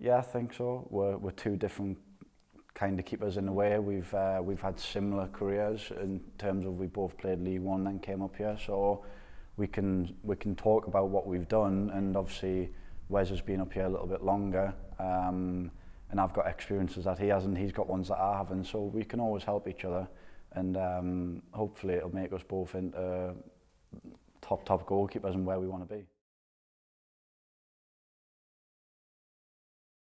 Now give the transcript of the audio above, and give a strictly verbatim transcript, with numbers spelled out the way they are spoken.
Yeah, I think so. We're, we're two different kind of keepers in a way. We've uh, we've had similar careers in terms of we both played League One and came up here, so we can we can talk about what we've done. And obviously Wes has been up here a little bit longer, um, and I've got experiences that he hasn't. He's got ones that I haven't, so we can always help each other, and um, hopefully it'll make us both into top top goalkeepers and where we want to be.